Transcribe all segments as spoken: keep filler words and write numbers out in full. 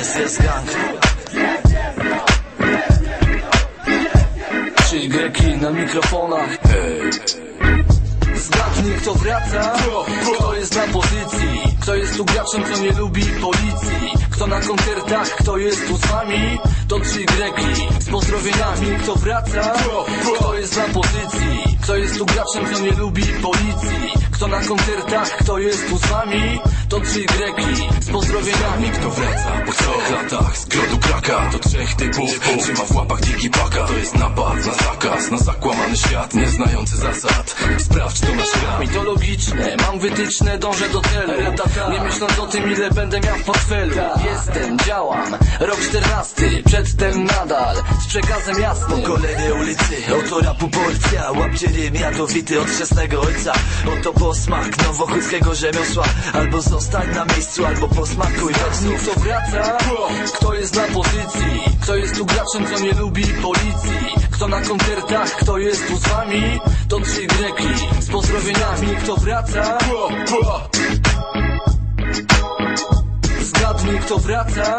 S S Gang. Trzy greki na mikrofonach. Hej. Zgadnij, kto wraca, kto jest na pozycji, kto jest tu graczem, co nie lubi policji, kto na koncertach, kto jest tu z wami. To trzy greki z pozdrowieniami. Kto wraca, kto jest na pozycji, kto jest tu graczem, co nie lubi policji, kto na koncertach, kto jest tu z wami. To trzy greki z pozdrowieniami. Kto wraca po trzech latach z grodu kraka. To trzech typów, trzyma w łapach digi paka. To jest napad na zakaz, na zakłamany świat, nieznający zasad. Sprawdź to nasz rap. Mitologiczne, mam wytyczne, dążę do celu, nie myśląc o tym, ile będę miał w portfelu. Jestem, działam, rok czternasty, przedtem nadal z przekazem jasnym. Pokolenie ulicy, oto rapu porcja. Łapcie rym jadowity od chrzestnego ojca. Oto posmak nowochódzkiego rzemiosła. Albo zostań na miejscu, albo posmakuj wersów. Kto wraca, kto jest na pozycji, kto jest tu graczem, co nie lubi policji, kto na koncertach, kto jest tu z wami. To trzy greki z pozdrowieniami. Kto wraca, zgadnij, kto wraca.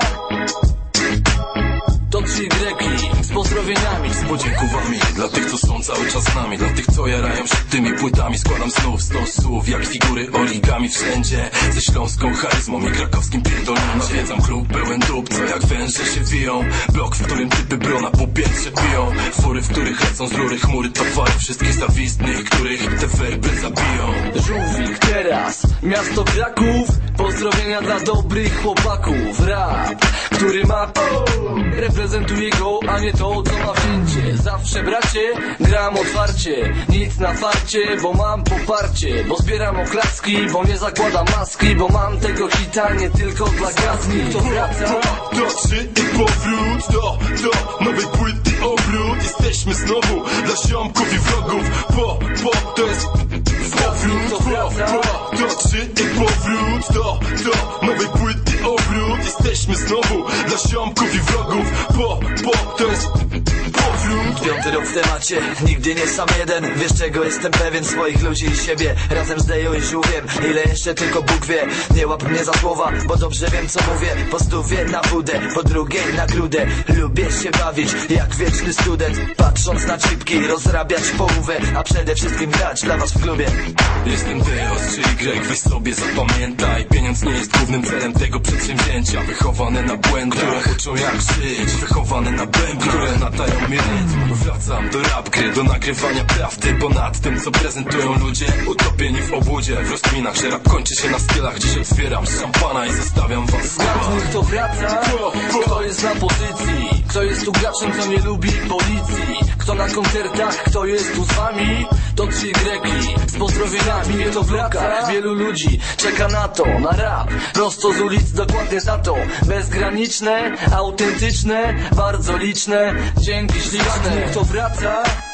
To trzy greki z pozdrowieniami. Z podziękowami dla tych, co są cały czas z nami, dla tych, co jarają się tymi płytami. Składam znów sto słów jak figury origami wszędzie, ze śląską charyzmą i krakowskim pierdolnięciem. Nawiedzam klub pełen dup, co jak węże się wiją. Blok, w którym typy brona po piętrze piją. Fury, w których lecą z rury chmury towary wszystkich zawistnych, których te werby zabiją. Żółwik teraz, miasto Kraków. Pozdrowienia dla dobrych chłopaków. Rap, który ma reprezentuje go, a nie to, co ma wzięcie. Zawsze bracie, gram otwarcie, nic na farcie, bo mam poparcie, bo zbieram oklaski, bo nie zakładam maski, bo mam tego hita nie tylko dla gwiazdki. Kto wraca, to trzy i powrót, do, do nowej płyty obrót. Jesteśmy znowu dla ziomków i wrogów. Po, po, to jest powrót. Kto wraca, po, to trzy i powrót, do, do nowej płyty obrót. Jesteśmy znowu dla ziomków i wrogów. Po, po, to jest powrót. Piąty rok w temacie, nigdy nie sam jeden. Wiesz czego jestem pewien, swoich ludzi i siebie. Razem z Dejo i Żółwiem, ile jeszcze tylko Bóg wie. Nie łap mnie za słowa, bo dobrze wiem co mówię. Po stówie na wódę, po drugiej na grudę. Lubię się bawić jak wieczny student, patrząc na chipki, rozrabiać połówę, a przede wszystkim grać dla was w klubie. Jestem Deos, czyli Greg, weź sobie zapamiętaj. Pieniądz nie jest głównym celem tego przedsięwzięcia. Wychowane na błędach, które uczą jak żyć. Wychowane na bębnach, które nadają mi rytm. Wracam do rap gry, do nagrywania prawdy. Ponad tym, co prezentują ludzie, utopieni w obłudzie, w rozkminach, że rap kończy się na stylach. Dziś otwieram szampana i zostawiam was. zgadnij, kto wraca, kto jest na pozycji, kto jest tu graczem, co nie lubi policji, kto na koncertach, kto jest tu z wami. To trzy greki z pozdrowieniami. Kto wraca, wielu ludzi czeka na to, na rap prosto z ulic, dokładnie za to. Bezgraniczne, autentyczne, bardzo liczne, dzięki śliczne. Kto wraca,